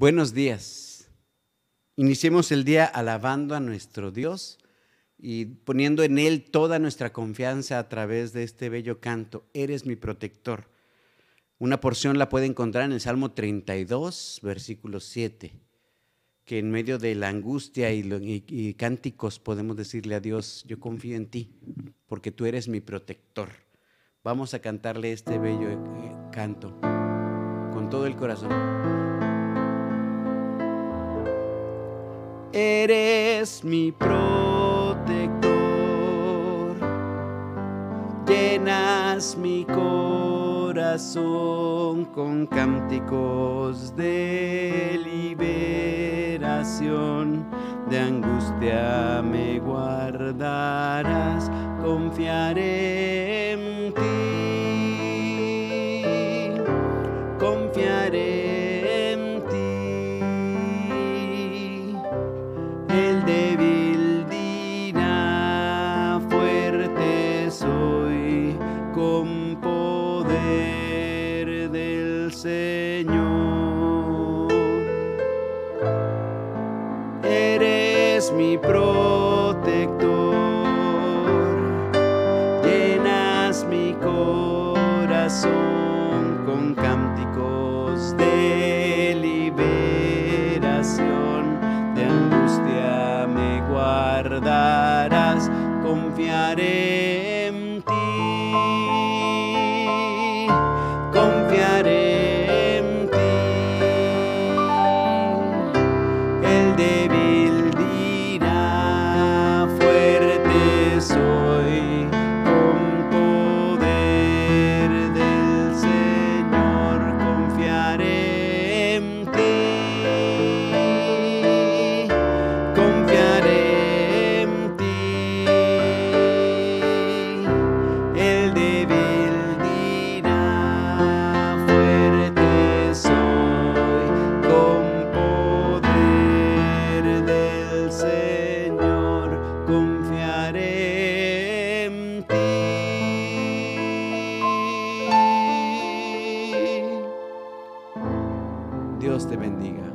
Buenos días. Iniciemos el día alabando a nuestro Dios y poniendo en Él toda nuestra confianza a través de este bello canto, Eres mi protector. Una porción la puede encontrar en el Salmo 32, versículo 7, que en medio de la angustia y cánticos podemos decirle a Dios, yo confío en ti, porque tú eres mi protector. Vamos a cantarle este bello canto con todo el corazón. Eres mi protector, llenas mi corazón con cánticos de liberación, de angustia me guardarás, confiaré en ti, confiaré en ti. El débil dirá, fuerte soy, con poder del Señor. Eres mi protector, llenas mi corazón con cánticos de liberación, de angustia me guardarás, confiaré en ti, confiaré en ti. El débil dirá, fuerte soy, con poder del Señor, confiaré en ti, confiaré en ti. El débil dirá, fuerte soy, con poder del Señor, confiaré en ti. Dios te bendiga.